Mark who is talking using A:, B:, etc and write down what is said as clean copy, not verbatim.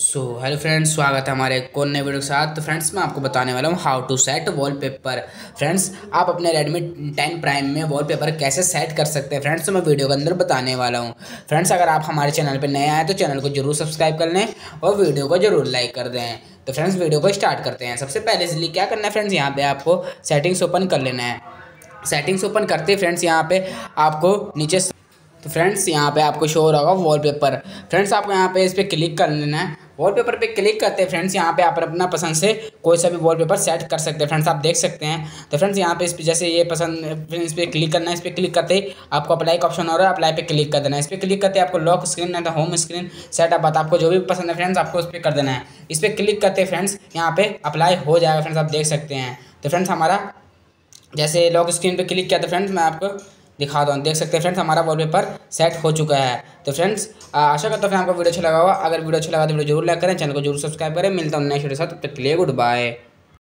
A: Hello friends, स्वागत है हमारे एक और नए वीडियो के साथ। तो फ्रेंड्स मैं आपको बताने वाला हूँ how to set wallpaper. Friends आप अपने Redmi 10 प्राइम में वॉलपेपर कैसे सेट कर सकते हैं फ्रेंड्स, तो मैं वीडियो के अंदर बताने वाला हूँ। फ्रेंड्स अगर आप हमारे चैनल पर नए आए तो चैनल को जरूर सब्सक्राइब कर लें और वीडियो को जरूर लाइक कर दें। तो फ्रेंड्स वीडियो को स्टार्ट करते हैं। सबसे पहले इसलिए क्या करना है फ्रेंड्स, यहाँ पे आपको सेटिंग्स ओपन कर लेना है। सेटिंग्स ओपन करते ही फ्रेंड्स यहाँ पे आपको नीचे, तो फ्रेंड्स यहाँ पे आपको शो हो रहा होगा वॉलपेपर। फ्रेंड्स आपको यहाँ पे इस पर क्लिक कर लेना है। वॉलपेपर पे क्लिक करते हैं फ्रेंड्स यहाँ पे आप अपना पसंद से कोई सा भी वॉलपेपर सेट कर सकते हैं। फ्रेंड्स आप देख सकते हैं। तो फ्रेंड्स यहाँ पे इस पे जैसे ये पसंद, इस पर क्लिक करना है। इस पर क्लिक करते ही आपको अप्लाई का ऑप्शन हो रहा है, अप्लाई पे क्लिक कर देना है। इस पर क्लिक करते आपको लॉक स्क्रीन नहीं तो होम स्क्रीन सेटअप आता है, आपको जो भी पसंद है फ्रेंड्स आपको उस पर कर देना है। इस पर क्लिक करते फ्रेंड्स यहाँ पे अप्लाई हो जाएगा। फ्रेंड्स आप देख सकते हैं। तो फ्रेंड्स हमारा जैसे लॉक स्क्रीन पे क्लिक किया तो फ्रेंड्स मैं आपको दिखा दूँ, देख सकते हैं फ्रेंड्स हमारा वॉलपेपर सेट हो चुका है। तो फ्रेंड्स आशा करता हूँ आपको वीडियो अच्छा लगा होगा। अगर वीडियो अच्छा लगा तो वीडियो जरूर लाइक करें, चैनल को जरूर सब्सक्राइब करें। मिलता हूँ नेक्स्ट वीडियो के साथ, तब तक के लिए गुड बाय।